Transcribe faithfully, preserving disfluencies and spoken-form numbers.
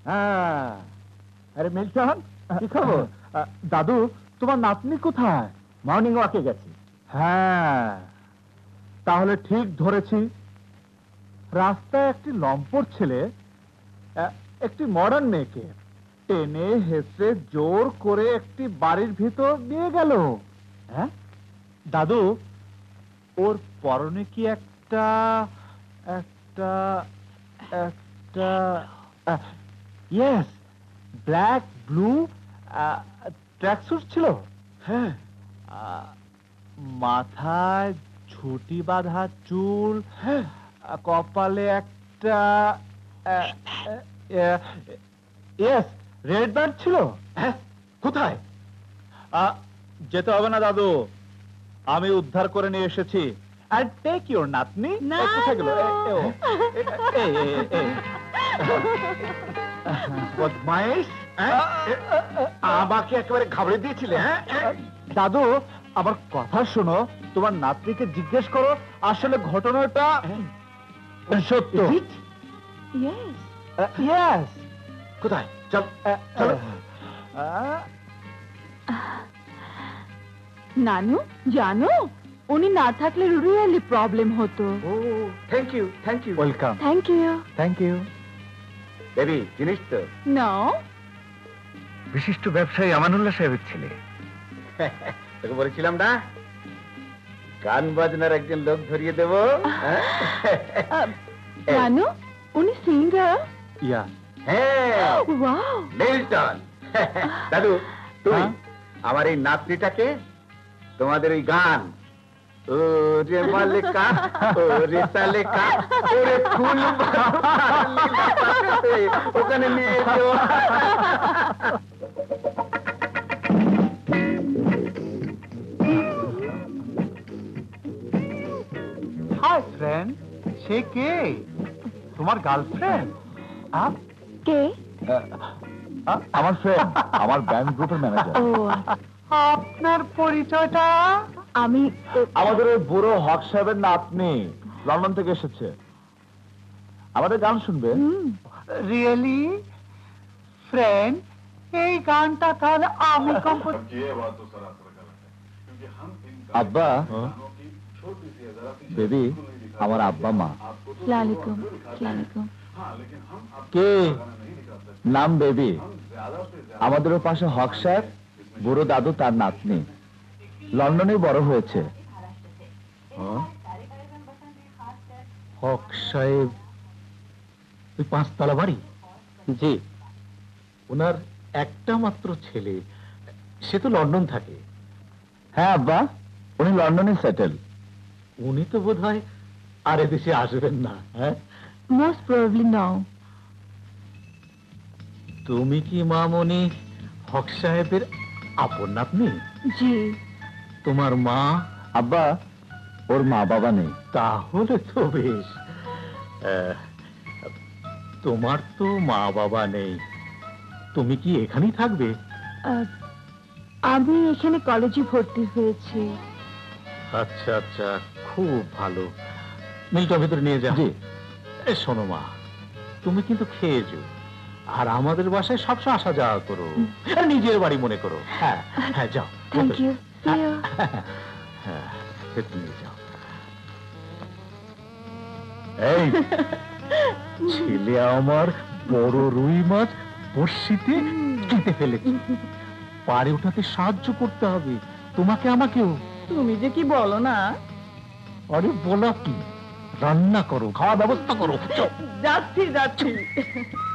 হ্যাঁ, আরে মিল্টন, কি খবর? দাদু, তোমার নাতনি কোথায়? মর্নিং ওয়াকে গেছে। হ্যাঁ, তাহলে ঠিক ধরেছি। রাস্তায় একটি লম্পট ছেলে একটি মডার্ন মেয়েকে টেনে হেসে জোর করে একটি বাড়ির ভিতর নিয়ে গেল। হ্যাঁ দাদু, ওর পরনে কি একটা একটা একটা ইয়েস, ব্ল্যাক ব্লু ট্র্যাকস্যুট ছিল। হ্যাঁ, মাথায় ঝুটি বাঁধা চুল, কপালে একটা ইয়েস রেড ব্যান্ড ছিল। হ্যাঁ, কোথায়? যেতে হবে না দাদু, আমি উদ্ধার করে নিয়ে এসেছি। আর টেক ইউর নাতনি। কোথায় গেল? বদমাইশ, আমাকে একেবারে ঘাবড়ে দিয়েছিলে। হ্যাঁ দাদু, আমার কথা শোনো, তোমার নাতনিকে জিজ্ঞেস করো আসলে ঘটনাটা সত্য। ইয়েস। কোথায়? চল চলো। নানু, জানো উনি না থাকলে রিয়েলি প্রবলেম হতো। ও, thank you, thank you. Welcome. Thank you. Thank you. Baby, জিনিস তো নো, বিশিষ্ট ব্যবসায়ী আমানুল্লাহ সাহেবের ছেলে। তোকে বলেছিলাম না, গান বাজনার একজন লোক ধরিয়ে দেব। জানো উনি সিঙ্গার। ইয়া। হ্যাঁ, ওয়াও, মিল্টন। দাদু, তুই আমার এই নাতনিটাকে তোমাদের ওই গান ও রে মালিকা ও রে সালেকা ওরে ফুল ওখানে নিয়ে যেও। হাই ফ্রেন্ড, সে কে? তোমার গার্লফ্রেন্ড? কে? আমার ফ্রেন্ড, আমার ব্যান্ড গ্রুপের ম্যানেজার। ও, আপনার পরিচয়টা? আমি আমাদের ওই বুড়ো হক সাহেবের নাতনি, লন্ডন থেকে এসেছে, আমাদের গান শুনবে। রিয়েলি ফ্রেন্ড, এই গানটা তাহলে আমি কম্পোজ। আব্বা, বেবি, আমার আব্বা মা। আসসালামু আলাইকুম। কে? নাম বেবি। আমাদের পাশে হক সাহেব, বুড়ো দাদু তার নাতনি, লন্ডনে বড় হয়েছে। হক সাহেব ওই পাঁচতলা বাড়ি? জি। ওনার একটা মাত্র ছেলে, সে তো লন্ডন থাকে। হ্যাঁ আব্বা, উনি লন্ডনে সেটেল। উনি তো বোধ হয় আর এদেশে আসবেন না। হ্যাঁ, মোস্ট প্রবাবলি নো। তুমি কি মামনি হক সাহেবের আপন নাতনি? জি। তোমার মা? আব্বা, ওর মা বাবা নেই। তাহলে তো বেশ। তোমার তো মা বাবা নেই, তুমি কি এখানেই থাকবে? আমি এখানে কলেজে ভর্তি হয়েছি। আচ্ছা আচ্ছা, খুব ভালো। মিলটা ভিতরে নিয়ে যা। জি। শোনো মা, তুমি কিন্তু খেয়ে যাও, আর আমাদের বাসায় সবসময় আসা যাওয়া করো, নিজের বাড়ি মনে করো। হ্যাঁ হ্যাঁ, যাও। Thank you. See you. হ্যাঁ, নিয়ে যাও। এই ছেলে আমার বড় রুই মাছ বড়শিতে কেটে ফেলেছে, পাড়ে ওঠাতে সাহায্য করতে হবে তোমাকে আমাকেও। তুমি যে কি বলো না। আরে বলা কি, রান্না করো, খাওয়া ব্যবস্থা করো। যাচ্ছি যাচ্ছি।